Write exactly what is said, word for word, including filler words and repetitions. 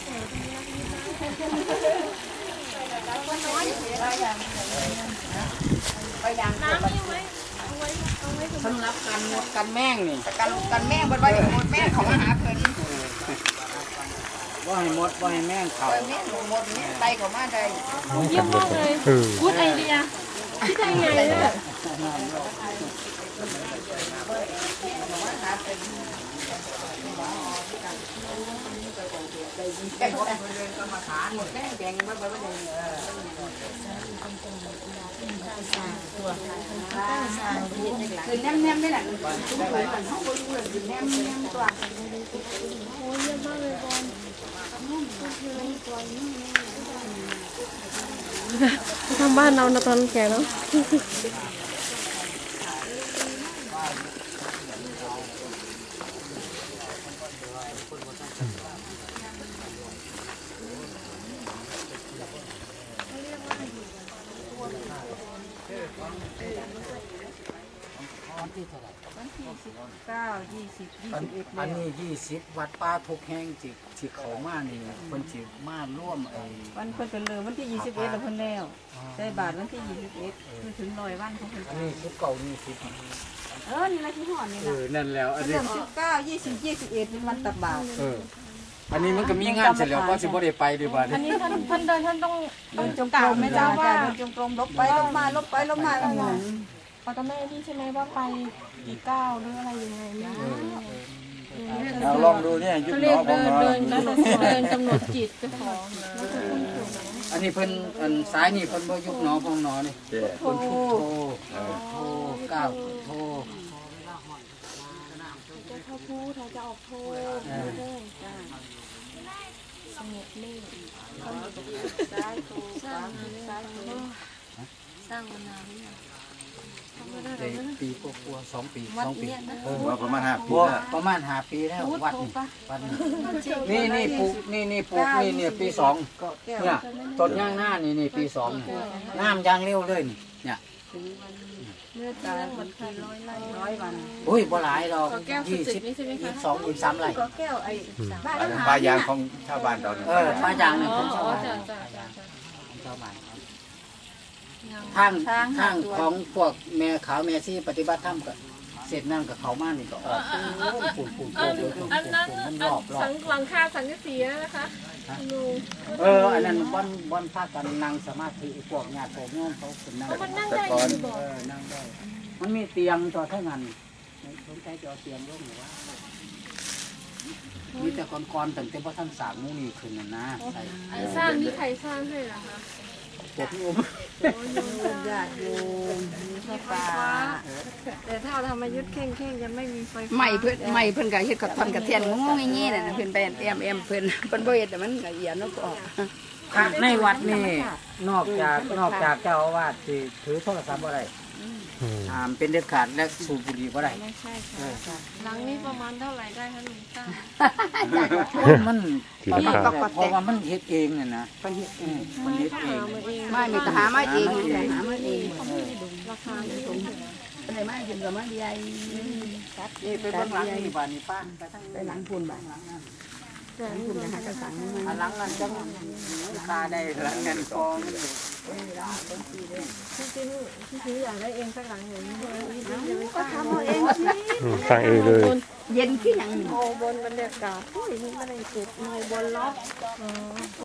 ไปยางน้ำยังไว้เอาไว้เอาไว้สำหรับกันหมดกันแม่งนี่กันกันแม่งบนใบหมดแม่งของอาหารเพิ่นว่าให้หมดว่าให้แม่งเขาแม่งหมดแม่งไตของมาได้เยี่ยมมากเลยพูดไอเดียคิดได้ไงเนี่ยแกงก็เดินก็มาขานหมดแม่งแกงมาไปว่าเดินคือแนมแนมได้แหละทุกคนห้องบริเวณคือแนมแนมตัวโอ้ยเยอะมากเลยบอลทำบ้านเราตอนแก่เนาะวันที่เท่าไหร่วันที่สิบเก้ายี่สิบยี่สิบเอ็ดอันนี้ยี่สิบวัดป้าทุกแห่งจิจิเขามานี่คนจิมาร่วมไอ้วันเพิ่นเป็นเลยวันที่ยี่สิบเอ็ดแล้วเพิ่นแล้วได้บาทวันที่ยี่สิบเอ็ดคือถึงร้อยวันของเพิ่นอันนี้สิบเก้านี่สิบเออนี่ละที่ห่อนี่ละเออนั่นแล้วอันนี้สิบเก้ายี่สิบยี่สิบเอ็ดเป็นวันตักบาตรเอออันนี้มันก็มีงานเสร็จแล้วก็สิบ่ได้ไปดีกว่าอันนี้ท่านท่านเดินท่านต้องเดินจงกรมไม่จ้าว่าเดินจงกรมลบไปลบมาลบไปลบมาแล้วนะพอจะไม่นี่ใช่ไหมว่าไปกี่ก้าวหรืออะไรยังไงเราลองดูเนี่ยยุบหนอของหนอเดินเดินกำหนดจิตเจ้าของอันนี้เพิ่นอันซ้ายนี่เพิ่นบ่ยุบหนอของหนอนี่เพิ่นพุทโธโธก้าวโธจะเข้าพูดจะออกโทสงบนิ่งสร้างสร้างสร้างสร้างมานานนี่ปีกว่าสองปีสองปีเออประมาณห้าปีประมาณห้าปีแล้ววัดนี่นี่ปลูกนี่นี่ปลูกนี่เนี่ยปีสองเนี่ยต้นย่างหน้านี่นี่ปีสองน้ำย่างเร็วเลยนี่เนี่ยเมื่อตายหมดกี่ร้อยไร่ร้อยวันอุ้ยบ่หลายดอกยี่สิบยี่สองยี่สามไร่ก็แก้วไอ้ปลายางของชาวบ้านเราเออปลายางเนี่ยของชาวบ้านชาวบ้านทางทางของพวกแม่ขาวแม่ซี่ปฏิบัติธรรมก็เสร็จนั่นกับเขามานี่ก็ออกปุ่นปุ่นปุ่นปุ่นอันนั้นสังหลังคาสังกะสีนะคะเอออันนั้นบอนบอนพากันนั่งสมาธิพวกญาติพวกโยมเขาเป็นนั่งมันนั่งได้ยังบอกนั่งได้มันมีเตียงต่อเท่านั้นสนใจจะเอาเตียงร่วมหรือว่ามีแต่ก่อนๆตั้งแต่พระท่านสร้างมูนี่ขึ้นน่ะนะสร้างนี่ใครสร้างให้ล่ะคะผมโยมญาติโยมไฟฟ้าแต่ถ้าธรรมยุทธ์เข่งเข่งยังไม่มีไฟฟ้าไม่เพื่อนไม่เพื่อนก็เฮ็ดกับทอนกับเทียนงงๆงี้ๆน่ะเพื่อนไปเอ็มเอ็มเพื่อนเพื่อนบ่เฮ็ดแต่มันละเอียดนกออกในวัดนี่นอกจากนอกจากเจ้าอาวาสที่ถือโทรศัพท์บ่ได้ห้ามเป็นเด็ดขาดและสูบบุหรี่บ่ได้ไม่ใช่ค่ะหลังนี้ประมาณเท่าไหร่ได้คะหนุ่มตามันเพราะว่ามันเฮ็ดเองน่ะนะมันเฮ็ดเองมันเฮ็ดเองไม่มีหามาเองหามาเองราคาสูงอะไรมากินกับมันใหญ่นี่เป็นบ้านหลังนี่บ้านนี่ป้าไปทางไปหลังพูนบ้านหลังนั้นแต่คุณจะหากระสังมันหลังนั้นจังราคาได้หลังนั้นกองที่จริงที่จริงอยากได้เองสักหลังหนึ่งก็ทำเอาเองสิสร้างเองเลยเย็นขี้หนังโอ้บนบรรยากาศที่นี่ไม่ได้เก็บโอ้บนล็อก